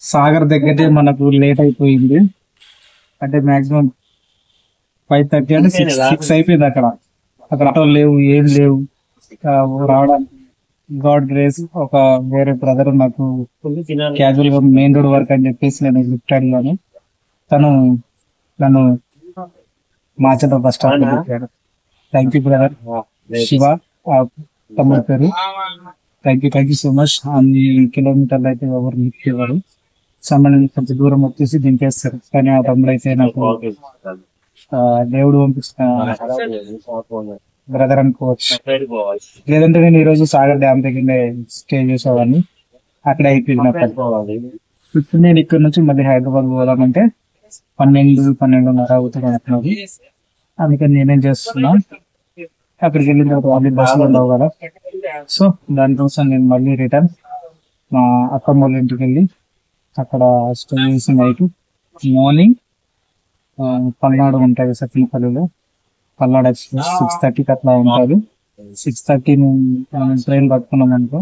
సాగర్ దగ్గరే మనకు లేట్ అయిపోయింది. అంటే మాక్సిమం 5:30 అంటే 6 అయిపోయింది. అక్కడ ఆటోలు లేవు, ఏం లేవు. రావడానికి గాడ్ గ్రేస్ ఒక వేరే బ్రదర్ నాకు క్యాజువల్ గా మెయిన్ రోడ్ వరకు అని చెప్పేసి నేను లిఫ్ట్ అడిగాను. తను నన్ను మాచల బస్ స్టాప్ లో పెట్టాడు. Thank you brother. శివ తమ్ముడు పేరు. Thank you so much. అన్ని కిలోమీటర్లు అయితే ఎవరు లిఫ్ట్ ఇవ్వరు. సంబంధించి కొంచెం దూరం వచ్చేసి దింపేస్తారు. కానీ ఆ తమ్ముడు అయితే నాకు దేవుడు పంపించిన బ్రదర్ అనుకోవచ్చు. లేదంటే నేను ఈ రోజు సాగర్ డ్యామ్ దగ్గర స్టే చేసేవాడిని. అక్కడ అయిపోయింది నాకు. ఇప్పుడు నేను ఇక్కడ నుంచి మళ్ళీ హైదరాబాద్ పోదామంటే 12:30 అవుతుంది అంటున్నది. అందుకని నేనేం చేస్తున్నా, అక్కడికి వెళ్ళిన తర్వాత మళ్ళీ బస్సులు ఉండవు కదా. సో దానికోసం నేను మళ్ళీ రిటర్న్ మా అక్కమ్మ వాళ్ళ ఇంటికి వెళ్ళి అక్కడ స్టే చేసి నైట్ మార్నింగ్ పల్నాడు ఉంటుంది సత్యనపల్లిలో. పల్నాడు ఎక్స్ప్రెస్ 6:30కి అట్లా ఉంటుంది. 6:30 మనం ట్రైన్ పట్టుకున్నాం అనుకో,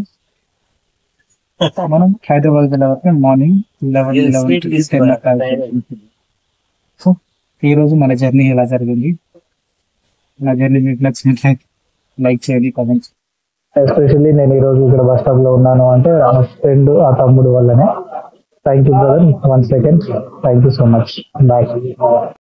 మనం హైదరాబాద్ వెళ్ళే వరకు మార్నింగ్ 11:10. సో ఈ రోజు మన జర్నీ ఎలా జరిగింది, నా జర్నీ మీకు నచ్చినట్లయితే లైక్ చేయండి, కామెంట్స్. ఎస్పెషల్లీ నేను ఈ రోజు ఇక్కడ బస్ స్టాప్ లో ఉన్నాను అంటే ఆ ఫ్రెండ్, ఆ తమ్ముడు వల్లనే. Thank you brother. 1 second. Thank you so much. Bye.